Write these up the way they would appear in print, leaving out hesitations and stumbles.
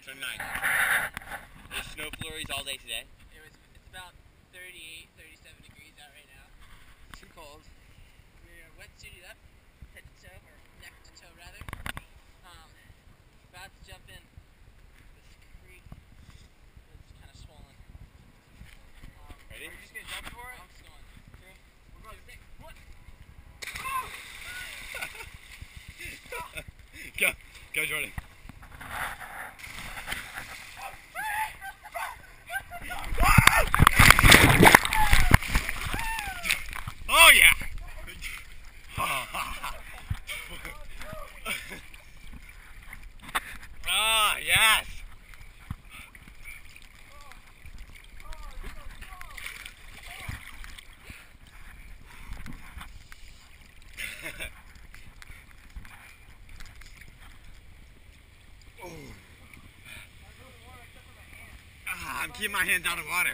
So nice. There's snow flurries all day today. It's about 38, 37 degrees out right now. Too cold. We're wetsuited up, head to toe, or neck to toe rather. About to jump in this creek. It's kind of swollen. Ready? Are you just gonna jump for it? I'm just going. 3, 4, 6. Go, go, Jordan. Oh yeah! Ah, yes! I'm keeping my hands out of water.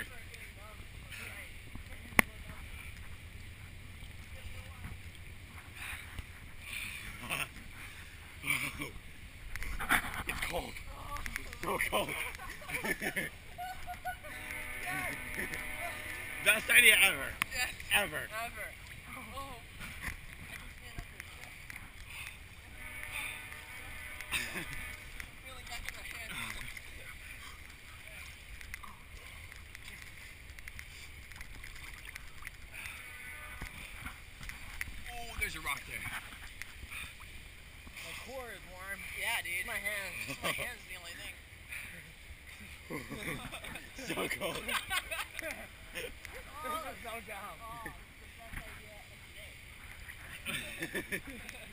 It's cold. So cold. Best idea ever. Yes. Ever. Ever. Oh. I can stand up here. I'm feeling back in my hand. Oh, there's a rock there. My core is warm. Yeah, dude. My hands. My hands the only thing. So cold. Oh, so dumb. Oh, it's the best idea of the day.